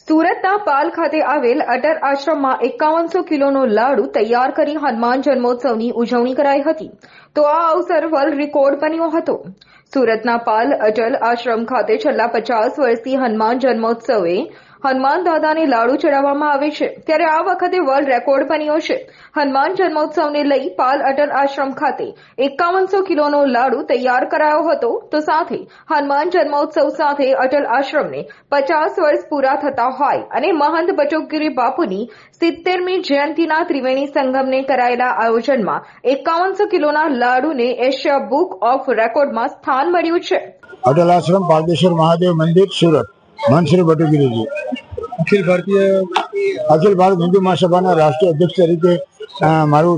સુરતના પાલ ખાતે આવેલ અટલ આશ્રમમાં 5100 કિલોનો લાડુ તૈયાર કરી હનુમાન જન્મોત્સવની ઉજવણી કરાઈ હતી તો આ અવસર વર્લ્ડ રેકોર્ડ બન્યો હતો। સુરતના પાલ અટલ આશ્રમ ખાતે છેલ્લા 50 વર્ષથી હનુમાન જન્મોત્સવે હનુમાન દાદાને લાડુ ચડાવવામાં આવે છે ત્યારે આ વખતે વર્લ્ડ રેકોર્ડ બન્યો છે। હનુમાન જન્મોત્સવને લઈ પાલ અટલ આશ્રમ ખાતે 5100 કિલોનો લાડુ તૈયાર કરાયો હતો તો સાથે હનુમાન જન્મોત્સવ સાથે અટલ આશ્રમને 50 વર્ષ પૂરા થતા હોય અને મહંત બચોગીરી બાપુની 70મી જયંતિના ત્રિવેણી સંગમને કરાયેલા આયોજનમાં 5100 કિલોના લાડુને એશિયા બુક ઓફ રેકોર્ડમાં સ્થાન મળ્યું છે। અટલ આશ્રમ પારદેશ્વર મહાદેવ મંદિર સુરત મહંત શ્રી બટુગીરીજી અખિલ ભારત હિન્દુ મહાસભાના રાષ્ટ્રીય અધ્યક્ષ તરીકે મારું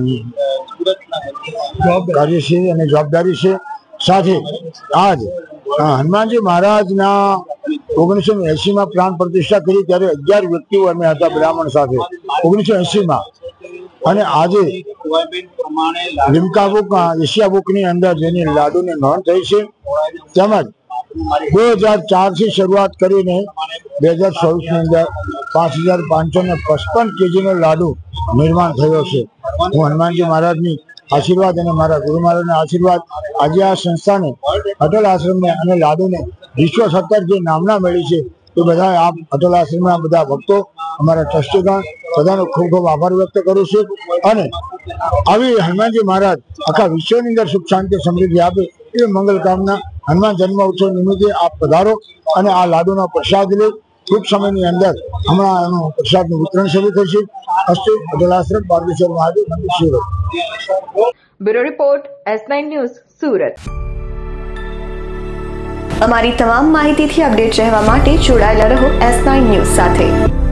કાર્ય છે અને જવાબદારી છે। સાથે આજ હનુમાનજી મહારાજના 1980માં પ્રાણ પ્રતિષ્ઠા કરી ત્યારે 11 વ્યક્તિઓ અમે હતા બ્રાહ્મણ સાથે 1980માં અને આજે લિમ્કા બુક એશિયા બુકની અંદર જેની લાડુની નોંધ થઈ છે તેમજ 2004 થી શરૂઆત કરીને 2024ની અંદર 5555 કેજીનો લાડુ નિર્માણ થયો છે। હું હનુમાનજી મહારાજની આશીર્વાદ અને મારા ગુરુ મહારાજના આશીર્વાદ આજે આ સંસ્થાને અટલ આશ્રમને અને લાડુને વિશ્વ સત્તર જે નામના મળી છે એ બધા આ અટલ આશ્રમના બધા ભક્તો અમારા ટ્રસ્ટીગણ બધાનો ખૂબ ખૂબ આભાર વ્યક્ત કરું છું અને આવી હનુમાનજી મહારાજ આખા વિશ્વની અંદર સુખ શાંતિ સમૃદ્ધિ આપે એ મંગલ કામના હનુમાન જન્મ ઉત્સવ નિમિત્તે આપ પધારો અને આ લાડુનો પ્રસાદ લે। ટૂંક સમયની અંદર હમણાં એનું પ્રસાદનું વિતરણ શરૂ થશે। અસ્તુ અટલ આશ્રમ પારદેશ્વર મહાદેવ મંદિર Surat. Bureau report S9 news Surat. અમારી તમામ માહિતીથી અપડેટ રહેવા માટે જોડાયેલા રહો S9 ન્યૂઝ સાથે।